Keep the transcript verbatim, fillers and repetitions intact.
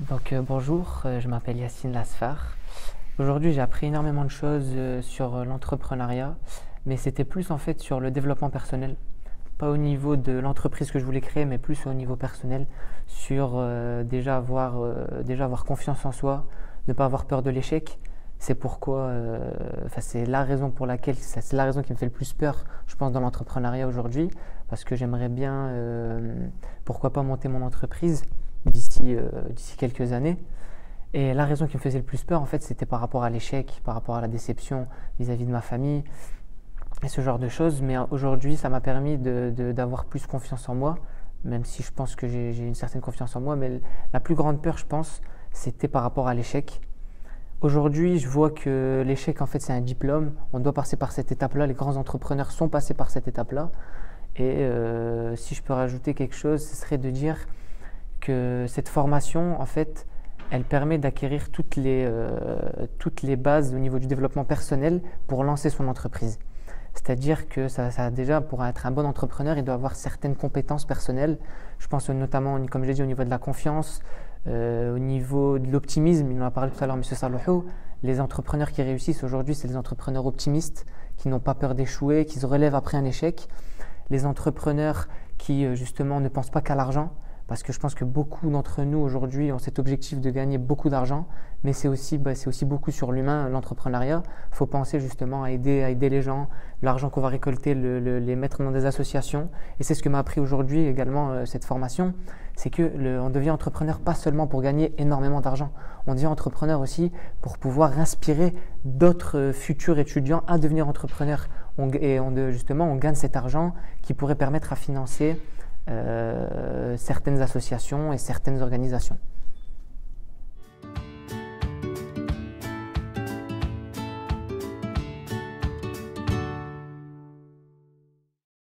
Donc euh, bonjour, euh, je m'appelle Yassine Lasfar. Aujourd'hui j'ai appris énormément de choses euh, sur euh, l'entrepreneuriat, mais c'était plus en fait sur le développement personnel. Pas au niveau de l'entreprise que je voulais créer, mais plus au niveau personnel, sur euh, déjà, avoir, euh, déjà avoir confiance en soi, ne pas avoir peur de l'échec. C'est pourquoi, euh, enfin, c'est la raison pour laquelle, c'est la raison qui me fait le plus peur, je pense, dans l'entrepreneuriat aujourd'hui, parce que j'aimerais bien, euh, pourquoi pas monter mon entreprise d'ici euh, d'ici quelques années. Et la raison qui me faisait le plus peur, en fait, c'était par rapport à l'échec, par rapport à la déception vis-à-vis de ma famille et ce genre de choses. Mais aujourd'hui, ça m'a permis de, de, d'avoir plus confiance en moi, même si je pense que j'ai, j'ai une certaine confiance en moi. Mais la plus grande peur, je pense, c'était par rapport à l'échec. Aujourd'hui, je vois que l'échec, en fait, c'est un diplôme. On doit passer par cette étape-là. Les grands entrepreneurs sont passés par cette étape-là. Et euh, si je peux rajouter quelque chose, ce serait de dire que cette formation, en fait, elle permet d'acquérir toutes les, euh, toutes les bases au niveau du développement personnel pour lancer son entreprise. C'est-à-dire que ça, ça déjà, pour être un bon entrepreneur, il doit avoir certaines compétences personnelles. Je pense notamment, comme je l'ai dit, au niveau de la confiance, euh, au niveau de l'optimisme. Il en a parlé tout à l'heure, M. Salohou. Les entrepreneurs qui réussissent aujourd'hui, c'est les entrepreneurs optimistes, qui n'ont pas peur d'échouer, qui se relèvent après un échec. Les entrepreneurs qui, justement, ne pensent pas qu'à l'argent. Parce que je pense que beaucoup d'entre nous aujourd'hui ont cet objectif de gagner beaucoup d'argent, mais c'est aussi, bah, c'est aussi beaucoup sur l'humain, l'entrepreneuriat. Il faut penser justement à aider, à aider les gens, l'argent qu'on va récolter, le, le, les mettre dans des associations. Et c'est ce que m'a appris aujourd'hui également euh, cette formation, c'est que le, on devient entrepreneur pas seulement pour gagner énormément d'argent, on devient entrepreneur aussi pour pouvoir inspirer d'autres euh, futurs étudiants à devenir entrepreneurs. On, et on, justement, on gagne cet argent qui pourrait permettre à financer Euh, certaines associations et certaines organisations.